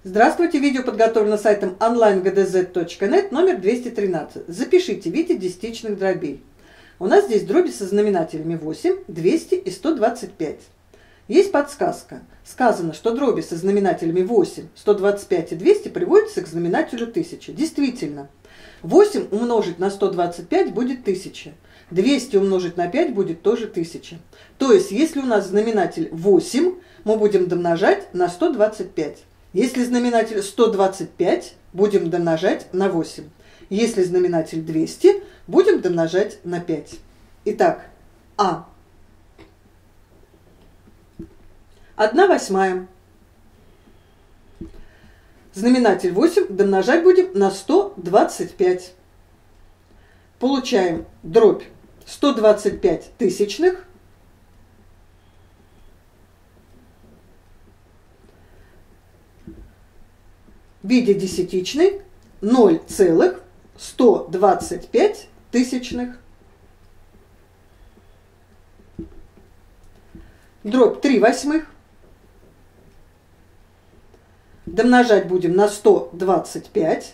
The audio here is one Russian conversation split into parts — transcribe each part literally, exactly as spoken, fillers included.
Здравствуйте! Видео подготовлено сайтом онлайн точка джи ди зет точка нет, номер двести тринадцать. Запишите в виде десятичных дробей. У нас здесь дроби со знаменателями восемь, двести и сто двадцать пять. Есть подсказка. Сказано, что дроби со знаменателями восемь, сто двадцать пять и двести приводятся к знаменателю тысяча. Действительно, восемь умножить на сто двадцать пять будет тысяча. двести умножить на пять будет тоже тысяча. То есть, если у нас знаменатель восемь, мы будем домножать на сто двадцать пять. Если знаменатель сто двадцать пять, будем домножать на восемь. Если знаменатель двести, будем домножать на пять. Итак, А. одна восьмая. Знаменатель восемь домножать будем на сто двадцать пять. Получаем дробь сто двадцать пять тысячных в виде десятичной ноль целых сто двадцать пять тысячных. Дробь три восьмых. Домножать будем на сто двадцать пять.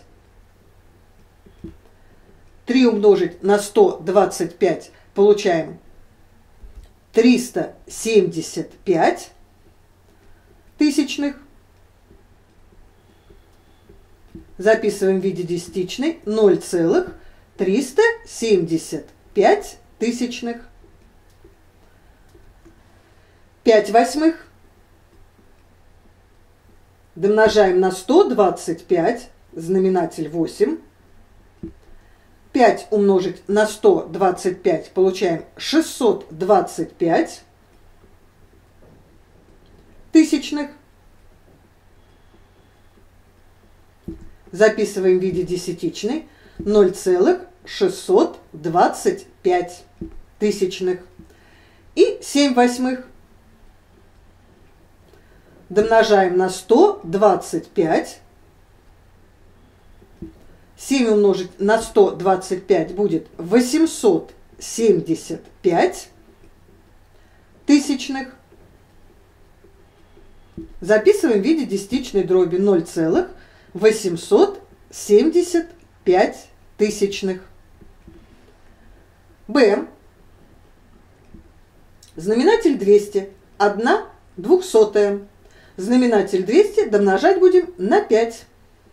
три умножить на сто двадцать пять получаем триста семьдесят пять тысячных. Записываем в виде десятичной ноль целых триста семьдесят пять тысячных. пять восьмых. Домножаем на сто двадцать пять, знаменатель восемь. пять умножить на сто двадцать пять получаем шестьсот двадцать пять тысячных. Записываем в виде десятичной ноль целых шестьсот двадцать пять тысячных. И семь восьмых. Домножаем на сто двадцать пять. семь умножить на сто двадцать пять будет восемьсот семьдесят пять тысячных. Записываем в виде десятичной дроби ноль целых восемьсот семьдесят пять тысячных. Б. Знаменатель двести. одна двухсотая. Знаменатель двести домножать будем на пять.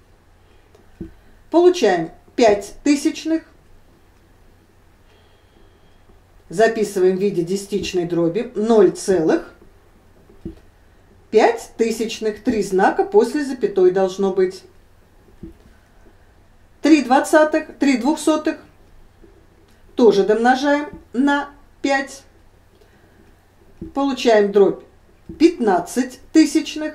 Получаем пять тысячных. Записываем в виде десятичной дроби ноль целых пять тысячных. Три знака после запятой должно быть. три двадцатых, три двухсотых. Тоже домножаем на пять. Получаем дробь пятнадцать тысячных.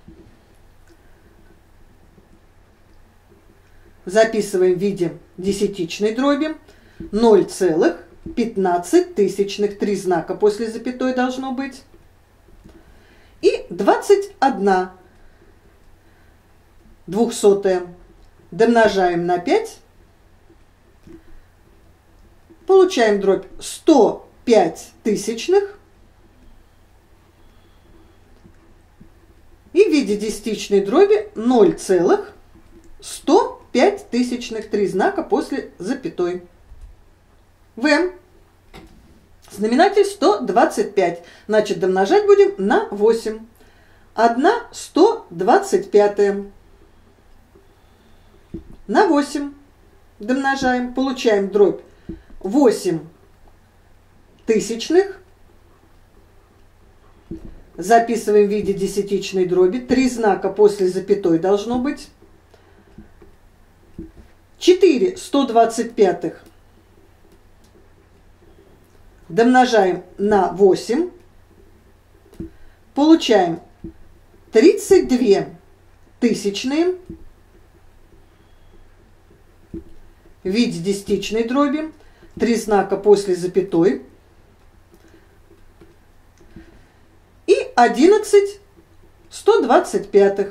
Записываем в виде десятичной дроби ноль целых пятнадцать тысячных. Три знака после запятой должно быть. И двадцать одна двухсотая. Домножаем на пять. Получаем дробь сто пять тысячных. И в виде десятичной дроби ноль целых сто пять тысячных. Три знака после запятой. В. Знаменатель сто двадцать пять. Значит, домножать будем на восемь. одна сто двадцать пятая. На восемь домножаем. Получаем дробь восемь тысячных. Записываем в виде десятичной дроби. Три знака после запятой должно быть. четыре сто двадцать пятых. Домножаем на восемь. Получаем тридцать две тысячные. В виде десятичной дроби. Три знака после запятой. И одиннадцать сто двадцать пятых.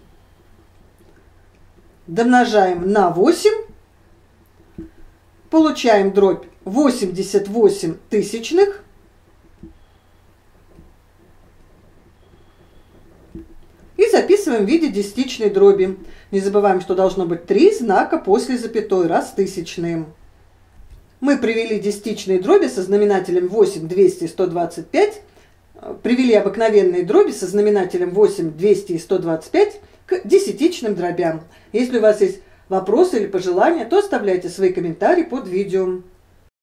Домножаем на восемь. Получаем дробь восемьдесят восемь тысячных. И записываем в виде десятичной дроби. Не забываем, что должно быть три знака после запятой, раз тысячные. Мы привели десятичные дроби со знаменателем восемь, двести и сто двадцать пять, привели обыкновенные дроби со знаменателем восемь, двести и сто двадцать пять к десятичным дробям. Если у вас есть вопросы или пожелания, то оставляйте свои комментарии под видео.